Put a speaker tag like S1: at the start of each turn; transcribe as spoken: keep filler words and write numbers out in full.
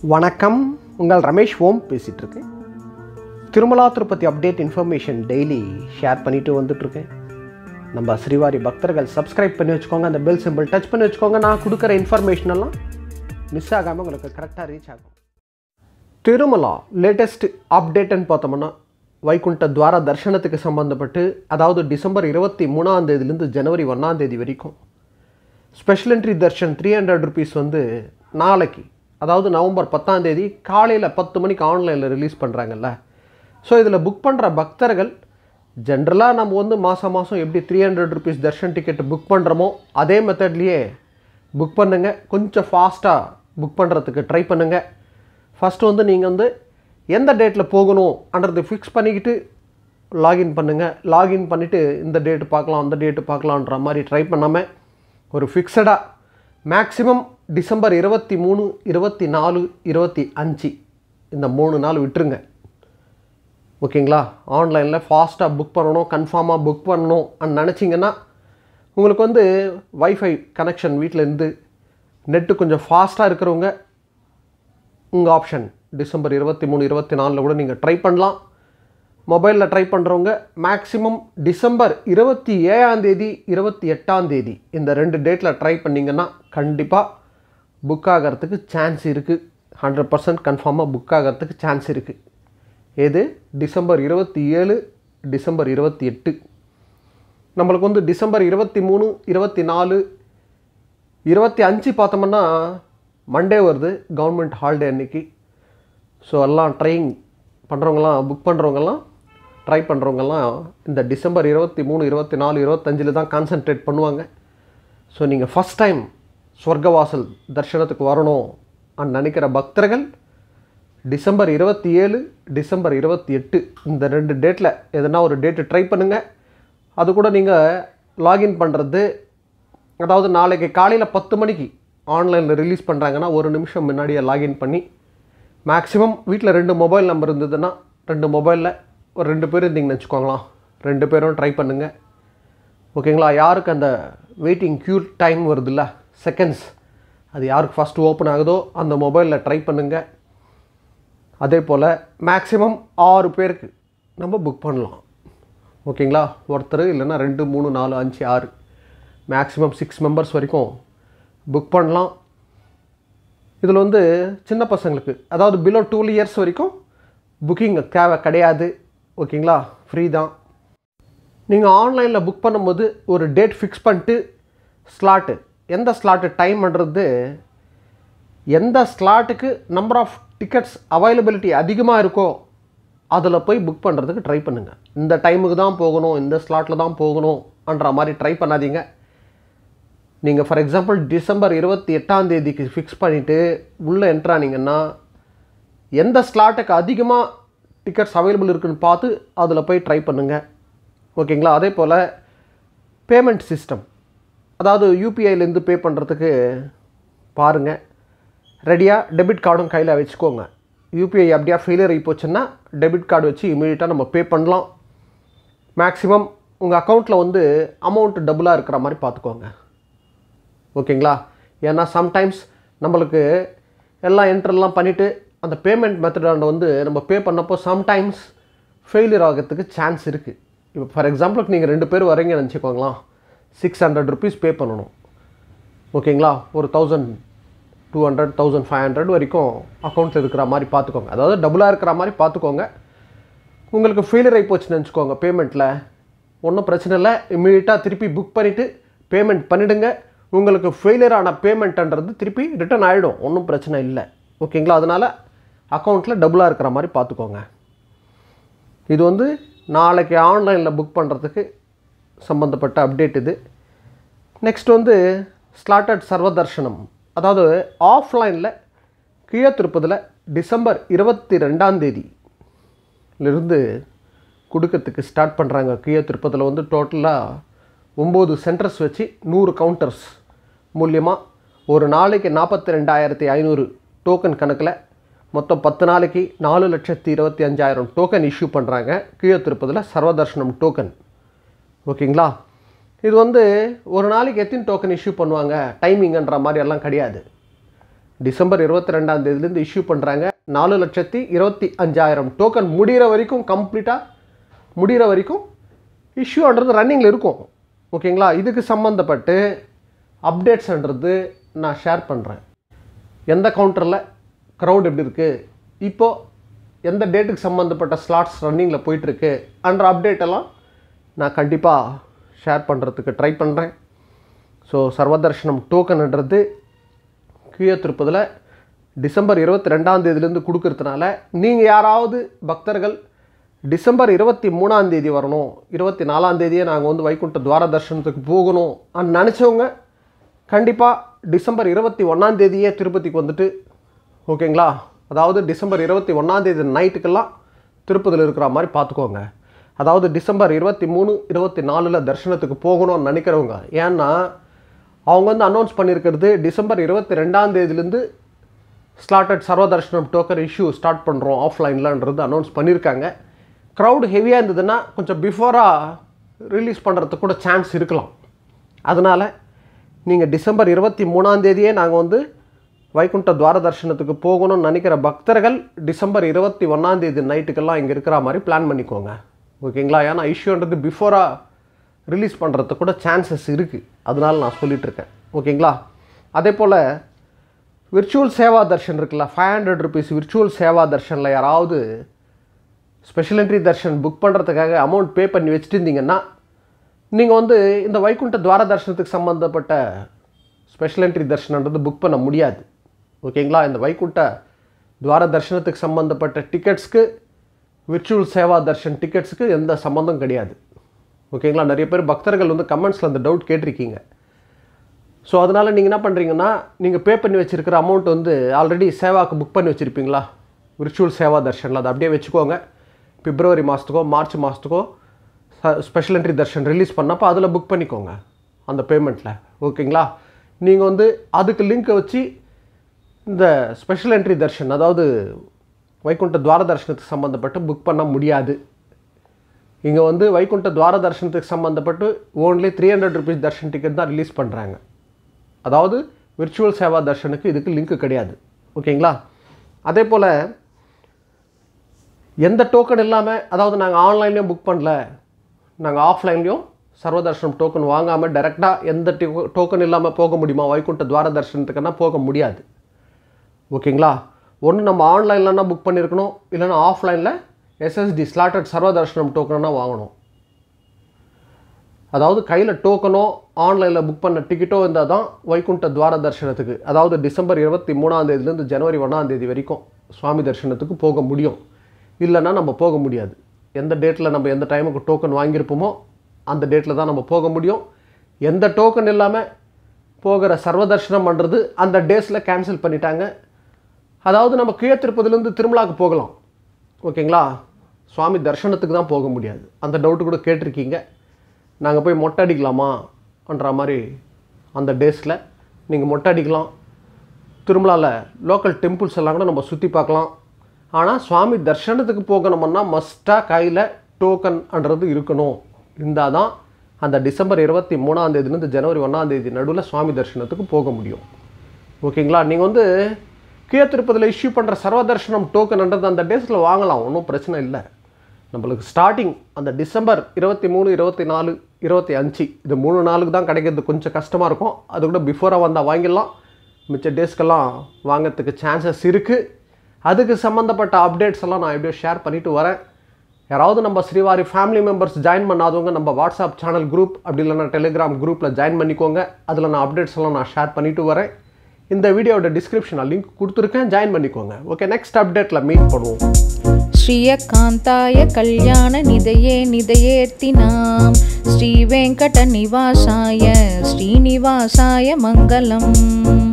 S1: வணக்கம், உங்கள் ரமேஷ்வோம் பேசிகிட்டு இருக்கேன். Tirumala Tirupati update information daily share பண்ணிட்டு வந்துட்டுருக்கேன். நம்ம ஸ்ரீவாரி பக்தர்கள் சப்ஸ்கிரைப் பண்ணி வச்சுக்கோங்க, அந்த பெல் சிம்பிள் டச் பண்ணி வச்சுக்கோங்க. நான் கொடுக்குற இன்ஃபர்மேஷன் எல்லாம் மிஸ் ஆகாமல் உங்களுக்கு கரெக்டாக ரீச் ஆகும். திருமலா லேட்டஸ்ட் அப்டேட்டுன்னு பார்த்தோம்னா, வைகுண்ட துவார தர்ஷனத்துக்கு சம்மந்தப்பட்டு, அதாவது டிசம்பர் இருபத்தி மூணாம் தேதியிலேருந்து ஜனவரி ஒன்றாம் தேதி வரைக்கும் special entry darshan three hundred rupees வந்து நாளைக்கு, அதாவது நவம்பர் பத்தாம் தேதி காலையில் பத்து மணிக்கு ஆன்லைனில் ரிலீஸ் பண்ணுறாங்கல்ல. ஸோ இதில் புக் பண்ணுற பக்தர்கள் ஜென்ரலாக நம்ம வந்து மாதம் மாதம் எப்படி three hundred rupees darshan ticket book பண்ணுறோமோ அதே மெத்தட்லேயே புக் பண்ணுங்கள். கொஞ்சம் ஃபாஸ்ட்டாக புக் பண்ணுறதுக்கு ட்ரை பண்ணுங்கள். ஃபஸ்ட்டு வந்து நீங்கள் வந்து எந்த டேட்டில் போகணும்ன்றது ஃபிக்ஸ் பண்ணிக்கிட்டு லாகின் பண்ணுங்கள். லாகின் பண்ணிவிட்டு இந்த டேட்டு பார்க்கலாம் அந்த டேட்டு பார்க்கலான்ற மாதிரி ட்ரை பண்ணாமல் ஒரு ஃபிக்ஸடாக மேக்ஸிமம் டிசம்பர் இருபத்தி மூணு இருபத்தி நாலு இருபத்தி அஞ்சு இந்த மூணு நாள் விட்டுருங்க. ஓகேங்களா? ஆன்லைனில் ஃபாஸ்ட்டாக புக் பண்ணணும், கன்ஃபார்மாக புக் பண்ணணும் அண்ட் நினச்சிங்கன்னா உங்களுக்கு வந்து வைஃபை கனெக்ஷன் வீட்டில் இருந்து நெட்டு கொஞ்சம் ஃபாஸ்ட்டாக இருக்கிறவங்க உங்கள் ஆப்ஷன் டிசம்பர் இருபத்தி மூணு இருபத்தி நாலில் கூட நீங்கள் ட்ரை பண்ணலாம். மொபைலில் ட்ரை பண்ணுறவங்க மேக்ஸிமம் டிசம்பர் இருபத்தி ஏழாம் தேதி இருபத்தி எட்டாம் தேதி இந்த ரெண்டு டேட்டில் ட்ரை பண்ணிங்கன்னா கண்டிப்பாக புக் ஆகிறதுக்கு சான்ஸ் இருக்குது. ஹண்ட்ரட் பர்சன்ட் கன்ஃபார்மாக புக் ஆகிறதுக்கு சான்ஸ் இருக்குது. எது? டிசம்பர் இருபத்தி ஏழு டிசம்பர் இருபத்தி எட்டு. நம்மளுக்கு வந்து டிசம்பர் இருபத்தி மூணு இருபத்தி நாலு இருபத்தி அஞ்சு பார்த்தோம்னா மண்டே வருது, கவர்மெண்ட் ஹாலிடே அன்றைக்கி. ஸோ எல்லாம் ட்ரைங் பண்ணுறவங்களாம், புக் பண்ணுறவங்கெல்லாம், ட்ரை பண்ணுறவங்கெல்லாம் இந்த டிசம்பர் இருபத்தி மூணு இருபத்தி நாலு இருபத்தஞ்சில் தான் கான்சன்ட்ரேட் பண்ணுவாங்க. ஸோ நீங்கள் ஃபஸ்ட் டைம் சொர்க்கவாசல் தர்ஷனத்துக்கு வரணும் அன்னு நினைக்கிற பக்தர்கள் டிசம்பர் இருபத்தி ஏழு டிசம்பர் இருபத்தி எட்டு இந்த ரெண்டு டேட்டில் எதனா ஒரு டேட்டு ட்ரை பண்ணுங்கள். அது கூட நீங்கள் லாகின் பண்ணுறது, அதாவது நாளைக்கு காலையில் பத்து மணிக்கு ஆன்லைனில் ரிலீஸ் பண்ணுறாங்கன்னா ஒரு நிமிஷம் முன்னாடியே லாகின் பண்ணி, மேக்ஸிமம் வீட்டில் ரெண்டு மொபைல் நம்பர் இருந்ததுன்னா ரெண்டு மொபைலில் ஒரு ரெண்டு பேர் இருந்தீங்கன்னு வச்சுக்கோங்களேன், ரெண்டு பேரும் ட்ரை பண்ணுங்கள். ஓகேங்களா? யாருக்கு அந்த வெயிட்டிங் க்யூ டைம் வருதுல்ல, செகண்ட்ஸ், அது யாருக்கு ஃபஸ்ட்டு ஓப்பன் ஆகுதோ அந்த மொபைலில் ட்ரை பண்ணுங்கள். அதே போல் மேக்ஸிமம் ஆறு பேருக்கு நம்ம புக் பண்ணலாம். ஓகேங்களா? ஒருத்தர் இல்லைன்னா ரெண்டு மூணு நாலு அஞ்சு ஆறு மேக்ஸிமம் சிக்ஸ் மெம்பர்ஸ் வரைக்கும் புக் பண்ணலாம். இதில் வந்து சின்ன பசங்களுக்கு, அதாவது பிலோ டூ இயர்ஸ் வரைக்கும் புக்கிங் தேவை கிடையாது. ஓகேங்களா? ஃப்ரீ தான். நீங்கள் ஆன்லைனில் புக் பண்ணும்போது ஒரு டேட் ஃபிக்ஸ் பண்ணிட்டு ஸ்லாட்டு, எந்த ஸ்லாட்டு டைம் பண்ணுறது, எந்த ஸ்லாட்டுக்கு நம்பர் ஆஃப் டிக்கெட்ஸ் அவைலபிலிட்டி அதிகமாக இருக்கோ அதில் போய் புக் பண்ணுறதுக்கு ட்ரை பண்ணுங்கள். இந்த டைமுக்கு தான் போகணும், இந்த ஸ்லாட்டில் தான் போகணும்ன்ற மாதிரி ட்ரை பண்ணாதீங்க. நீங்கள் ஃபார் எக்ஸாம்பிள் டிசம்பர் இருபத்தி எட்டாம் தேதிக்கு ஃபிக்ஸ் பண்ணிவிட்டு உள்ளே என்ட்ரானிங்கன்னா எந்த ஸ்லாட்டுக்கு அதிகமாக டிக்கெட்ஸ் அவைலபிள் இருக்குதுன்னு பார்த்து அதில் போய் ட்ரை பண்ணுங்கள். ஓகேங்களா? அதே போல் பேமெண்ட் சிஸ்டம், அதாவது யூபிஐலேருந்து பே பண்ணுறதுக்கு பாருங்கள். ரெடியாக டெபிட் கார்டும் கையில் வச்சுக்கோங்க. யூபிஐ அப்படியே ஃபெயிலியர் ஆகி போச்சுன்னா டெபிட் கார்டு வச்சு இமீடியட்டாக நம்ம பே பண்ணலாம். மேக்ஸிமம் உங்கள் அக்கௌண்ட்டில் வந்து அமௌண்ட் டபுளாக இருக்கிற மாதிரி பார்த்துக்கோங்க. ஓகேங்களா? ஏன்னா சம்டைம்ஸ் நம்மளுக்கு எல்லாம் என்ட்ரெல்லாம் பண்ணிவிட்டு அந்த பேமெண்ட் மெத்தடாண்ட வந்து நம்ம பே பண்ணப்போ சம்டைம்ஸ் ஃபெயிலியர் ஆகிறதுக்கு சான்ஸ் இருக்குது. இப்போ ஃபார் எக்ஸாம்பிளுக்கு நீங்கள் ரெண்டு பேர் வரீங்கன்னு நினச்சிக்கோங்களா, சிக்ஸ் ஹண்ட்ரட் ருபீஸ் பே பண்ணணும். ஓகேங்களா? ஒரு thousand two hundred thousand five hundred வரைக்கும் அக்கௌண்ட்டில் இருக்கிற மாதிரி பார்த்துக்கோங்க. அதாவது டபுளாக இருக்கிற மாதிரி பார்த்துக்கோங்க. உங்களுக்கு ஃபெயிலியர் ஆகி போச்சுன்னு நினச்சிக்கோங்க பேமெண்ட்டில், ஒன்றும் பிரச்சனை இல்லை. இம்மீடியட்டாக திருப்பி புக் பண்ணிவிட்டு பேமெண்ட் பண்ணிவிடுங்க. உங்களுக்கு ஃபெயிலியர் ஆன பேமெண்ட்டுன்றது திருப்பி ரிட்டர்ன் ஆகிடும், ஒன்றும் பிரச்சனை இல்லை. ஓகேங்களா? அதனால் அக்கௌண்ட்டில் டபுளாக இருக்கிற மாதிரி பார்த்துக்கோங்க. இது வந்து நாளைக்கு ஆன்லைனில் புக் பண்ணுறதுக்கு சம்மந்தப்பட்ட அப்டேட் இது. நெக்ஸ்ட் வந்து ஸ்லாட்டட் சர்வதர்ஷனம், அதாவது ஆஃப்லைனில் கீழே திருப்பதியில் டிசம்பர் இருபத்தி ரெண்டாம் தேதியிலிருந்து கொடுக்கறதுக்கு ஸ்டார்ட் பண்ணுறாங்க. கீழே திருப்பதியில் வந்து டோட்டலாக ஒம்பது சென்டர்ஸ் வச்சு நூறு கவுண்டர்ஸ் மூலியமாக ஒரு நாளைக்கு நாற்பத்தி ரெண்டாயிரத்தி ஐநூறு டோக்கன் கணக்கில் மொத்தம் பத்து நாளைக்கு நாலு லட்சத்தி இருபத்தி அஞ்சாயிரம் டோக்கன் இஷ்யூ பண்ணுறாங்க கீழே திருப்பதியில் சர்வதர்ஷனம் டோக்கன். ஓகேங்களா? இது வந்து ஒரு நாளைக்கு எத்தனை டோக்கன் இஷ்யூ பண்ணுவாங்க டைமிங்கன்ற மாதிரி எல்லாம் கிடையாது. டிசம்பர் இருபத்தி ரெண்டாம் தேதியிலேருந்து இஷ்யூ பண்ணுறாங்க. நாலு லட்சத்தி இருபத்தி அஞ்சாயிரம் டோக்கன் முடிகிற வரைக்கும் கம்ப்ளீட்டாக முடிகிற வரைக்கும் இஷ்யூன்றது ரன்னிங்கில் இருக்கும். ஓகேங்களா? இதுக்கு சம்மந்தப்பட்டு அப்டேட்ஸ்ன்றது நான் ஷேர் பண்ணுறேன். எந்த கவுண்டரில் க்ரௌட் எப்படி இருக்குது, இப்போது எந்த டேட்டுக்கு சம்மந்தப்பட்ட ஸ்லாட்ஸ் ரன்னிங்கில் போயிட்டுருக்கு அன்ற அப்டேட்டெல்லாம் நான் கண்டிப்பாக ஷேர் பண்ணுறதுக்கு ட்ரை பண்ணுறேன். ஸோ சர்வதர்ஷனம் டோக்கன்ன்றது கீழே திருப்பதில் டிசம்பர் இருபத்தி ரெண்டாம் தேதியிலேருந்து கொடுக்கறதுனால நீங்கள் யாராவது பக்தர்கள் டிசம்பர் இருபத்தி மூணாம் தேதி வரணும், இருபத்தி நாலாம் தேதியே நாங்கள் வந்து வைகுண்ட துவார தர்ஷனத்துக்கு போகணும் அன்னு நினச்சவங்க கண்டிப்பாக டிசம்பர் இருபத்தி ஒன்றாம் தேதியே திருப்பதிக்கு வந்துட்டு, ஓகேங்களா, அதாவது டிசம்பர் இருபத்தி ஒன்றாம் தேதி நைட்டுக்கெல்லாம் திருப்பதியில் இருக்கிற மாதிரி பார்த்துக்கோங்க. அதாவது டிசம்பர் இருபத்தி மூணு இருபத்தி நாலில் தர்ஷனத்துக்கு போகணும்னு நினைக்கிறவங்க, ஏன்னா அவங்க வந்து அனௌன்ஸ் பண்ணியிருக்கிறது டிசம்பர் இருபத்தி ரெண்டாம் தேதியிலேருந்து ஸ்லாட்டட் சர்வதர்ஷனம் டோக்கன் இஷ்யூ ஸ்டார்ட் பண்ணுறோம் ஆஃப்லைன்லன்றது அனௌன்ஸ் பண்ணியிருக்காங்க. க்ரௌடு ஹெவியாக இருந்ததுன்னா கொஞ்சம் பிஃபோராக ரிலீஸ் பண்ணுறதுக்கு கூட சான்ஸ் இருக்கலாம். அதனால் நீங்கள் டிசம்பர் இருபத்தி மூணாம் தேதியே நாங்கள் வந்து வைகுண்ட துவார தர்ஷனத்துக்கு போகணும்னு நினைக்கிற பக்தர்கள் டிசம்பர் இருபத்தி ஒன்றாம் தேதி நைட்டுக்கெல்லாம் இங்கே இருக்கிற மாதிரி பிளான் பண்ணிக்கோங்க. ஓகேங்களா? ஏன்னா இஷ்யூன்றது பிஃபோராக ரிலீஸ் பண்ணுறதுக்கு கூட சான்சஸ் இருக்குது. அதனால நான் சொல்லிகிட்ருக்கேன். ஓகேங்களா? அதே போல் விர்ச்சுவல் சேவா தர்ஷன் இருக்குல்ல, five hundred rupees virtual seva தர்ஷனில் யாராவது ஸ்பெஷல் என்ட்ரி தர்ஷன் புக் பண்ணுறதுக்காக அமௌண்ட் பே பண்ணி வச்சுட்டு இருந்தீங்கன்னா நீங்கள் வந்து இந்த வைகுண்ட துவார தர்ஷனத்துக்கு சம்மந்தப்பட்ட ஸ்பெஷல் என்ட்ரி தர்ஷனன்றது புக் பண்ண முடியாது. ஓகேங்களா? இந்த வைகுண்ட துவார தர்ஷனத்துக்கு சம்மந்தப்பட்ட டிக்கெட்ஸ்க்கு விர்ச்சுவல் சேவா தர்ஷன் டிக்கெட்ஸுக்கு எந்த சம்மந்தம் கிடையாது. ஓகேங்களா? நிறைய பேர் பக்தர்கள் வந்து கமெண்ட்ஸில் அந்த டவுட் கேட்டிருக்கீங்க. ஸோ அதனால் நீங்கள் என்ன பண்ணுறீங்கன்னா, நீங்கள் பே பண்ணி வச்சுருக்கிற அமௌண்ட் வந்து ஆல்ரெடி சேவாவுக்கு புக் பண்ணி வச்சுருப்பீங்களா விர்ச்சுவல் சேவா தர்ஷனில், அதை அப்படியே வச்சுக்கோங்க. பிப்ரவரி மாதத்துக்கோ மார்ச் மாதத்துக்கோ ஸ்பெஷல் என்ட்ரி தர்ஷன் ரிலீஸ் பண்ணப்போ அதில் புக் பண்ணிக்கோங்க அந்த பேமெண்ட்டில். ஓகேங்களா? நீங்கள் வந்து அதுக்கு லிங்க்கை வச்சு இந்த ஸ்பெஷல் என்ட்ரி தர்ஷன், அதாவது வைகுண்ட துவார தர்ஷனத்துக்கு சம்மந்தப்பட்டு புக் பண்ண முடியாது. இங்கே வந்து வைகுண்ட துவார தர்ஷனத்துக்கு சம்மந்தப்பட்டு only three hundred rupees darshan ticket தான் ரிலீஸ் பண்ணுறாங்க. அதாவது விர்ச்சுவல் சேவா தர்ஷனுக்கு இதுக்கு லிங்க்கு கிடையாது. ஓகேங்களா? அதே போல் எந்த டோக்கன் இல்லாமல், அதாவது நாங்கள் ஆன்லைன்லேயும் புக் பண்ணல, நாங்கள் ஆஃப்லைன்லேயும் சர்வதர்ஷனம் டோக்கன் வாங்காமல் டைரெக்டாக எந்த டோக்கன் இல்லாமல் போக முடியுமா வைகுண்ட துவார தர்ஷனத்துக்குன்னா போக முடியாது. ஓகேங்களா? ஒன்று நம்ம ஆன்லைன்லன்னா புக் பண்ணியிருக்கணும், இல்லைன்னா ஆஃப்லைனில் எஸ்எஸ்டி ஸ்லாட்டட் சர்வதர்ஷனம் டோக்கன்னா வாங்கணும். அதாவது கையில் டோக்கனோ ஆன்லைனில் புக் பண்ண டிக்கெட்டோ இருந்தால் தான் வைகுண்ட துவார தர்ஷனத்துக்கு, அதாவது டிசம்பர் இருபத்தி மூணாம் தேதியிலேருந்து ஜனவரி ஒன்றாம் தேதி வரைக்கும் சுவாமி தர்ஷனத்துக்கு போக முடியும். இல்லைன்னா நம்ம போக முடியாது. எந்த டேட்டில் நம்ம எந்த டைமுக்கு டோக்கன் வாங்கியிருப்போமோ அந்த டேட்டில் தான் நம்ம போக முடியும். எந்த டோக்கன் இல்லாமல் போகிற சர்வதர்ஷனம் பண்ணுறது அந்த டேஸில் கேன்சல் பண்ணிட்டாங்க. அதாவது நம்ம கீழே திருப்பதிலேருந்து திருமலாவுக்கு போகலாம். ஓகேங்களா? சுவாமி தர்ஷனத்துக்கு தான் போக முடியாது. அந்த டவுட்டு கூட கேட்டிருக்கீங்க. நாங்கள் போய் மொட்டை அடிக்கலாமான்ற மாதிரி அந்த டேஸில் நீங்கள் மொட்டை அடிக்கலாம். திருமலாவில் லோக்கல் டெம்பிள்ஸ் எல்லாம் கூட நம்ம சுற்றி பார்க்கலாம். ஆனால் சுவாமி தர்ஷனத்துக்கு போகணும்னா மஸ்ட்டாக கையில் டோக்கன்ன்றது இருக்கணும். இருந்தால் தான் அந்த டிசம்பர் இருபத்தி மூணாம் தேதியிலேருந்து ஜனவரி ஒன்றாம் தேதி நடுவில் சுவாமி தர்ஷனத்துக்கு போக முடியும். ஓகேங்களா? நீங்கள் வந்து கீழே திருப்பதியில் இஷ்யூ பண்ணுற சர்வதர்ஷனம் டோக்கன்ன்றது அந்த டேஸில் வாங்கலாம், ஒன்றும் பிரச்சனை இல்லை. நம்மளுக்கு ஸ்டார்டிங் அந்த டிசம்பர் இருபத்தி மூணு இருபத்தி நாலு இருபத்தி அஞ்சு இது மூணு நாளுக்கு தான் கிடைக்கிறது கொஞ்சம் கஷ்டமாக இருக்கும். அது கூட பிஃபோராக வந்தால் வாங்கிடலாம். மிச்ச டேஸ்க்கெல்லாம் வாங்கிறதுக்கு சான்சஸ் இருக்குது. அதுக்கு சம்மந்தப்பட்ட அப்டேட்ஸ் எல்லாம் நான் எப்படியோ ஷேர் பண்ணிவிட்டு வரேன். யாராவது நம்ம ஸ்ரீவாரி ஃபேமிலி மெம்பர்ஸ் ஜாயின் பண்ணாதவங்க நம்ம வாட்ஸ்அப் சேனல் குரூப் அப்படி இல்லைன்னா டெலிகிராம் குரூப்பில் ஜாயின் பண்ணிக்கோங்க. அதில் நான் அப்டேட்ஸ் எல்லாம் நான் ஷேர் பண்ணிவிட்டு வரேன். இந்த வீடியோட டிஸ்கிரிப்ஷனில் லிங்க் கொடுத்துருக்கேன், ஜாயின் பண்ணிக்கோங்க. ஓகே, நெக்ஸ்ட் அப்டேட்டில் மீட் பண்ணுவோம்.
S2: ஸ்ரீயகாந்தாய கல்யாண நிதையே நிதையேர்த்தினாம் ஸ்ரீ வெங்கட நிவாசாய ஸ்ரீனிவாசாய மங்களம்.